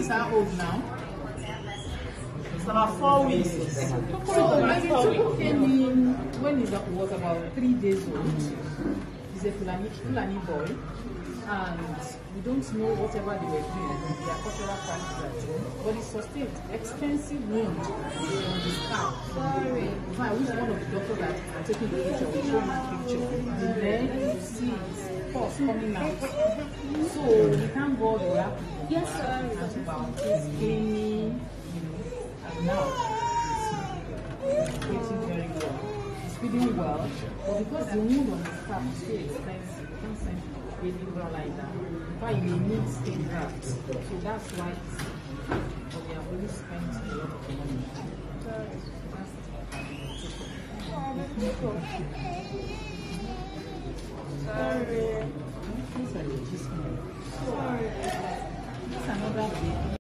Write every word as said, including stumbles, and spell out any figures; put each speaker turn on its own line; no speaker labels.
how old now? It's about four weeks. So my Choco came in when he was about three days old. He's a Fulani, Fulani boy, and we don't know whatever they were doing, their cultural practices, but he sustained extensive wound on his scalp. Sorry. I wish one of the doctors that are taking the picture will show you the picture. And then you see his pus coming out. So we thank God we have to
yes, sir.
about his skinny, you know, and now he's eating very well. He's feeding well, but because the wound on his scalp is so expensive, you can't send baby girl like that. Why you need skin grafts. So that's why it's sick. But we have really spent a lot of money.
Sorry.
Sorry. Sorry. That's another baby.